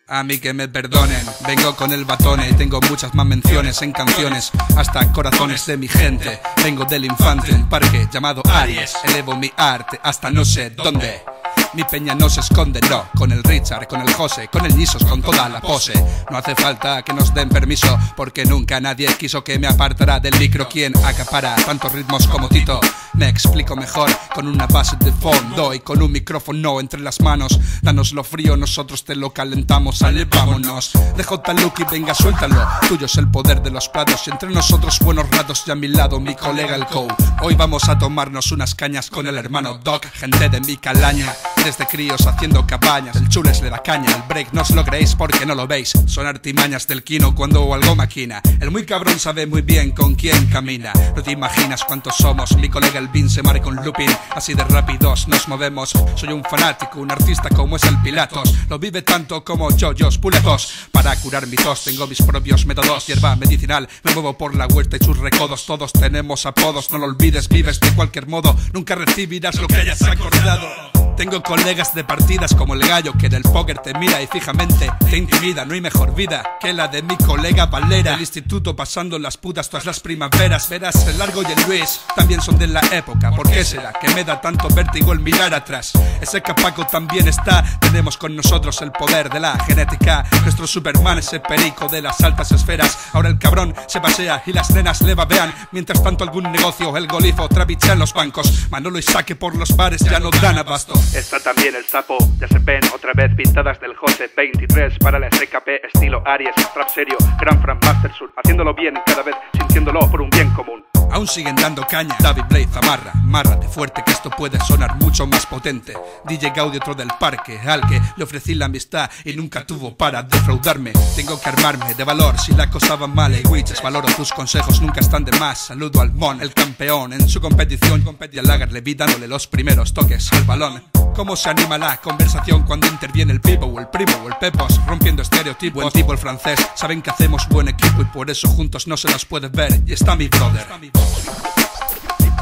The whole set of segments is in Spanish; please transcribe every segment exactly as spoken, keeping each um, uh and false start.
A mí que me perdonen, vengo con el batone. Tengo muchas más menciones en canciones, hasta corazones de mi gente. Vengo del infante, un parque llamado Aries. Elevo mi arte hasta no sé dónde. Mi peña no se esconde, no. Con el Richard, con el José, con el Nisos, con toda la pose. No hace falta que nos den permiso, porque nunca nadie quiso que me apartara del micro. Quien acapara tantos ritmos como Tito. Me explico mejor con una base de fondo y con un micrófono entre las manos. Danos lo frío, nosotros te lo calentamos. Ale, vámonos. De J. Lucky, venga, suéltalo. Tuyo es el poder de los prados y entre nosotros buenos ratos. Y a mi lado mi colega el Cow. Hoy vamos a tomarnos unas cañas con el hermano Doc. Gente de mi calaña, desde críos haciendo cabañas. El chules le da caña, el break no os lo creéis porque no lo veis. Son artimañas del Kino cuando algo maquina. El muy cabrón sabe muy bien con quién camina. No te imaginas cuántos somos. Mi colega el Vin se mare con Lupin. Así de rápidos nos movemos. Soy un fanático, un artista como es el Pilatos. Lo vive tanto como Yoyos Puletos. Para curar mi tos tengo mis propios métodos. Hierba medicinal, me muevo por la huerta y sus recodos. Todos tenemos apodos, no lo olvides, vives de cualquier modo. Nunca recibirás lo que hayas acordado. Tengo colegas de partidas como el gallo que del póker te mira y fijamente te intimida. No hay mejor vida que la de mi colega Valera. Del instituto pasando las putas todas las primaveras. Verás, el Largo y el Luis también son de la época. ¿Por qué será que me da tanto vértigo el mirar atrás? Ese capaco también está. Tenemos con nosotros el poder de la genética. Nuestro Superman, ese perico de las altas esferas. Ahora el cabrón se pasea y las nenas le babean. Mientras tanto algún negocio, el golifo trabichea en los bancos. Manolo y Saque por los bares ya no dan abasto. Está también el sapo, ya se ven otra vez pintadas del José veintitrés para la S K P estilo Aries, rap serio, gran Fran Master Sur, haciéndolo bien cada vez, sintiéndolo por un bien común. Aún siguen dando caña, David Blaze amarra, márrate fuerte que esto puede sonar mucho más potente. D J Gaudi otro del parque, al que le ofrecí la amistad y nunca tuvo para defraudarme. Tengo que armarme de valor si la cosa va mal, y witches, valoro tus consejos, nunca están de más. Saludo al Mon, el campeón, en su competición, competía Lagar, le vi dándole los primeros toques al balón. Cómo se anima la conversación cuando interviene el Pipo o el Primo o el Pepos, rompiendo estereotipos. Buen tipo el francés, saben que hacemos buen equipo y por eso juntos no se nos puede ver. Y está mi brother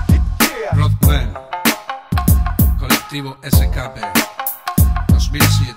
Rodman, colectivo S K P dos mil siete.